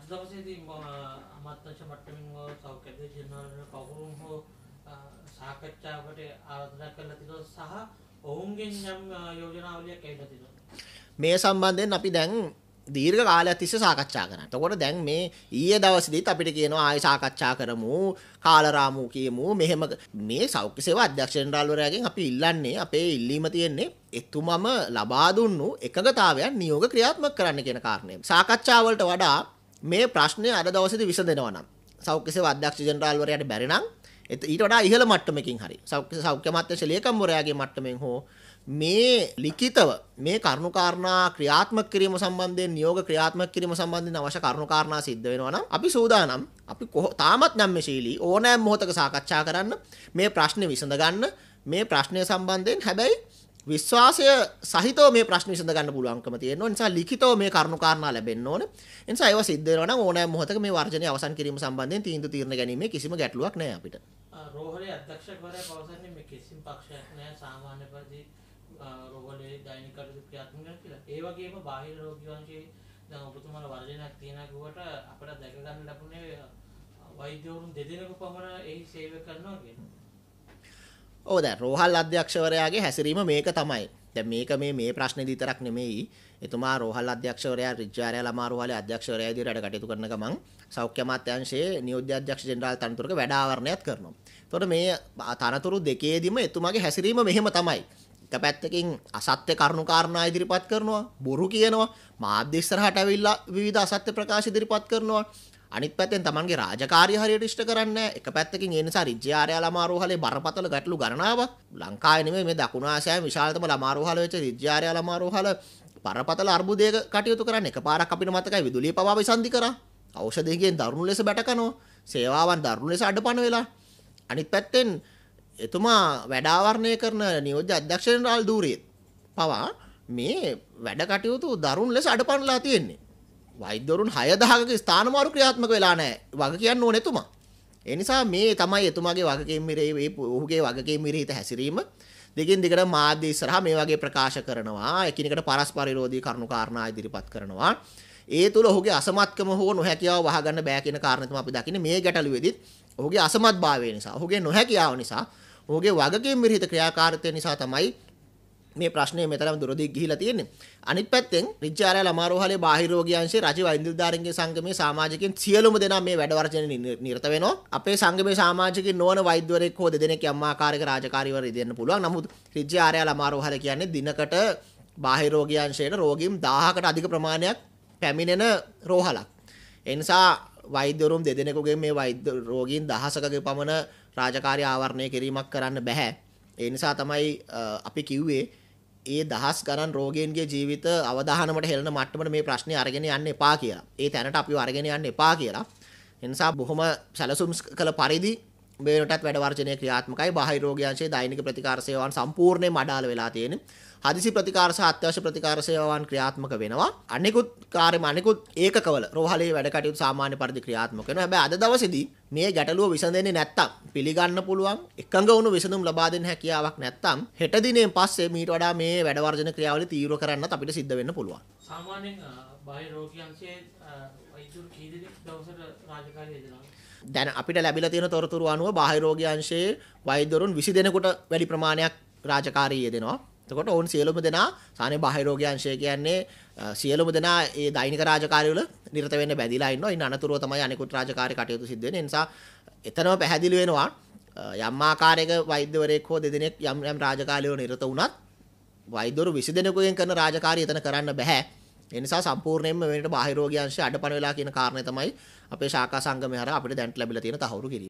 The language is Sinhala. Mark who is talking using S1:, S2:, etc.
S1: දවසේදී අමාත්‍යාංශ මට්ටමින් සෞඛ්‍ය අධ්‍යක්ෂකවරයාට කවුරුන් හෝ සාකච්ඡාවකට ආරාධනා කළා තිබෙනවා සහ ඔවුන්ගෙන් යම් යෝජනාවලියක් ඇවිල්ලා තිබෙනවා.
S2: මේ සම්බන්ධයෙන් අපි දැන් දීර්ඝ කාලයක් තිස්සේ සාකච්ඡා කරනවා. එතකොට දැන් මේ ඊයේ දවසේදීත් අපිට කියනවා ආයෙ සාකච්ඡා කරමු, කාලරාමු කියමු. මෙහෙම මේ සෞඛ්‍ය සේවා අධ්‍යක්ෂ ජෙනරාල්වරයාගෙන් අපි ඉල්ලන්නේ අපේ ඉල්ලීම තියෙන්නේ එතුමම ලබා දුන්නු එකඟතාවයන් නියෝග ක්‍රියාත්මක කරන්න කියන කාරණය. සාකච්ඡා වලට වඩා මේ ප්‍රශ්නේ අද දවසේදී විසඳෙනවා නම් සෞඛ්‍ය සේවා අධ්‍යක්ෂ ජෙනරාල්වරයාට බැරි නම් ඊට වඩා ඉහළ මට්ටමකින් හරි සෞඛ්‍ය අමාත්‍යාංශ ලේකම්වරයාගේ මට්ටමින් හෝ මේ ලිඛිතව මේ කරුණුකාරණා ක්‍රියාත්මක කිරීම සම්බන්ධයෙන් නියෝග ක්‍රියාත්මක කිරීම සම්බන්ධයෙන් අවශ්‍ය කරුණුකාරණා සිද්ධ වෙනවා නම් අපි සූදානම් අපි තාමත් නැම්මශීලී ඕනෑම මොහොතක සාකච්ඡා කරන්න මේ ප්‍රශ්නේ විසඳ ගන්න මේ ප්‍රශ්නය සම්බන්ධයෙන් හැබැයි විශ්වාසය සහිතව මේ ප්‍රශ්න විසඳ ගන්න පුළුවන්කම තියෙනවා. නිසා ලිඛිතව මේ කරුණුකාරණා ලැබෙන්න ඕන. නිසා ඒවා සිද්ධ වෙනවා නම් ඕනෑම මොහොතක මේ වර්ජනය අවසන් කිරීම සම්බන්ධයෙන් තීන්දුව తీරන ගැනීමේ කිසිම ගැටලුවක් නැහැ අපිට.
S1: රෝහලේ අධ්‍යක්ෂකවරයා පවසන්නේ මේ කිසිම පක්ෂයක් නැහැ සාමාන්‍ය පරිදි රෝහලේ දෛනික කටයුතු ක්‍රියාත්මක කරන කියලා. ඒ වගේම බාහිර රෝගී වංශයේ දැන් ඔබතුමාලා වර්ජනයක් තියනා කිව්වට අපිට දැක ගන්න ලැබුණේ වෛද්‍යවරුන් දෙදෙනෙකු පමණ එහි සේවය කරනවා කියනවා.
S2: ඔව් දැන් රෝහල් අධ්‍යක්ෂවරයාගේ හැසිරීම මේක තමයි. දැන් මේක මේ ප්‍රශ්නේදී විතරක් නෙමෙයි. එතුමා රෝහල් අධ්‍යක්ෂවරයා රිජ්ජාරයා ළමා රෝහලේ අධ්‍යක්ෂවරයා විදිහට කටයුතු කරන ගමන් සෞඛ්‍ය අමාත්‍යාංශයේ නියෝජ්‍ය අධ්‍යක්ෂ ජෙනරාල් තනතුරක වැඩ ආවරණයක් කරනවා. එතකොට මේ තනතුරු දෙකේදීම එතුමාගේ හැසිරීම මෙහෙම තමයි. එක පැත්තකින් අසත්‍ය කරුණු කාරණා ඉදිරිපත් කරනවා, බොරු කියනවා, මාධ්‍ය ඉස්සරහට ඇවිල්ලා විවිධ අසත්‍ය ප්‍රකාශ ඉදිරිපත් කරනවා. අනිත් පැත්තෙන් තමන්ගේ රාජකාරිය හරියට ඉෂ්ට කරන්නේ නැහැ. එක පැත්තකින් ඒ නිසා රිජ්ජාරයා ළමා රෝහලේ බරපතල ගැටලු ගණනාවක් ලංකාවේ නෙමෙයි මේ දකුණු ආසියාවේ විශාලතම ළමා රෝහල වෙච්ච රිජ්ජාරයා ළමා රෝහල බරපතල අර්බුදයක කටයුතු කරන්නේ. එකපාරක් අපිට මතකයි විදුලිය පවා විසන්ධි කරා. ඖෂධයෙන් දරුණු ලෙස බැටකනවා. සේවාවන් දරුණු ලෙස අඩපණ වෙලා. අනිත් පැත්තෙන් එතුමා වැඩ ආවරණය කරන නියෝජ්‍ය අධ්‍යක්ෂ ජෙනරාල් ධූරියත් පවා මේ වැඩ කටයුතු දරුණු ලෙස අඩපණලා තියෙන්නේ. වෛද්‍යවරුන් 6000ක ස්ථානමාරු ක්‍රියාත්මක වෙලා නැහැ. වග කියන්න ඕනේ එතුමා. ඒ නිසා මේ තමයි එතුමාගේ වගකීම් ඔහුගේ වගකීම් විරහිත හැසිරීම. දෙකින් දිගට මාධ්‍ය ඉස්සරහා මේ වගේ ප්‍රකාශ කරනවා. එකිනෙකට පරස්පර විරෝධී කරුණු කාරණා ඉදිරිපත් කරනවා. ඒ තුල ඔහුගේ අසමත්කම හෝ නොහැකියාව වහගන්න බෑ කියන කාරණේ තමයි අපි දකින්නේ මේ ගැටලුවේදීත් ඔහුගේ අසමත්භාවය නිසා, ඔහුගේ නොහැකියාව නිසා, ඔහුගේ වගකීම් විරහිත ක්‍රියාකාරීත්වය නිසා තමයි මේ ප්‍රශ්නේ මෙතරම් දුරදිග ගිහිලා තියෙන්නේ. අනිත් පැත්තෙන් රිජ්ජාරයා ළමා රෝහලේ බාහිර රෝගී අංශයේ රජ වෛද්‍ය නිලධාරීන්ගේ සංගමයේ සමාජිකයන් සියලුම දෙනා මේ වැඩ වර්ජනයේ නිරත වෙනවා. අපේ සංගමයේ සමාජිකයින් නොවන වෛද්‍යවරයෙක් හෝ දෙදෙනෙක් යම් ආකාරයක රාජකාරීවර ඉදෙන්න පුළුවන්. නමුත් රිජ්ජාරයා ළමා රෝහල කියන්නේ දිනකට බාහිර රෝගී අංශයට රෝගීන් 1000කට අධික ප්‍රමාණයක් පැමිණෙන රෝහලක්. ඒ නිසා වෛද්‍යවරුන් දෙදෙනෙකුගෙන් මේ වෛද්‍ය රෝගීන් දහසකගේ පමණ රාජකාරී ආවරණය කිරීමක් කරන්න බෑ. ඒ නිසා තමයි අපි කිව්වේ ඒ දහස් ගණන් රෝගීන්ගේ ජීවිත අවදාහනමට හෙළන මට්ටමට මේ ප්‍රශ්නේ අරගෙන යන්න එපා කියලා. ඒ තැනට අපිව අරගෙන යන්න එපා කියලා. ඒ නිසා බොහොම සැලසුම් කළ පරිදි මේකටත් වැඩ වර්ජනය ක්‍රියාත්මකයි. බාහිර රෝගී අංශයේ දෛනික ප්‍රතිකාර සේවාවන් සම්පූර්ණයෙන්ම අඩාල වෙලා තියෙන්නේ. හදිසි ප්‍රතිකාර සහ අත්‍යවශ්‍ය ප්‍රතිකාර සේවාවන් ක්‍රියාත්මක වෙනවා. අනිකුත් ඒකකවල රෝහලේ වැඩ කටයුතු සාමාන්‍ය පරිදි ක්‍රියාත්මක වෙනවා. හැබැයි අද දවසේදී මේ ගැටලුව විසඳෙන්නේ නැත්තම් පිළිගන්න පුළුවන් එකඟ වුණු විසඳුම් ලබා දෙන්න හැකියාවක් නැත්තම් හෙට දිනෙන් පස්සේ මීට වඩා මේ වැඩ වර්ජන ක්‍රියාවලිය තීව්‍ර කරන්නත් අපිට සිද්ධ වෙන්න පුළුවන්.
S1: සාමාන්‍යයෙන් බාහිර රෝගී අංශයේ වෛද්‍යවරු කී දෙනෙක් දවසට රාජකාරිය දෙනවා?
S2: දැන් අපිට ලැබිලා තියෙන තොරතුරු අනුව බාහිර රෝගී අංශයේ වෛද්‍යවරුන් 20 දෙනෙකුට වැඩි ප්‍රමාණයක් රාජකාරිය යෙදෙනවා. එතකොට ඕන් සියලුම දෙනා සාමාන්‍ය බාහිර රෝගී අංශය කියන්නේ සියලුම දෙනා ඒ දෛනික රාජකාරිය වල නිරත වෙන්න බැඳිලා ඉන්නවා. ඉන්න අනතුරුව තමයි අනිකුත් රාජකාරී කටයුතු සිද්ධ වෙන්නේ. ඒ නිසා එතනම පැහැදිලි වෙනවා යම් ආකාරයක වෛද්‍යවරයෙක් හෝ දෙදෙනෙක් යම් රාජකාරිය වල නිරත වුණත් වෛද්‍යවරු 20 දෙනෙකුගෙන් කරන රාජකාරිය එතන කරන්න බෑ. ඒ නිසා සම්පූර්ණයෙන්ම වෙනට බාහිර රෝගී අංශය අඩපණ වෙලා කියන කාරණය තමයි අපේ ශාඛා සංගමය හරහා අපිට දැනට ලැබිලා තියෙන තහවුරු කිරීම.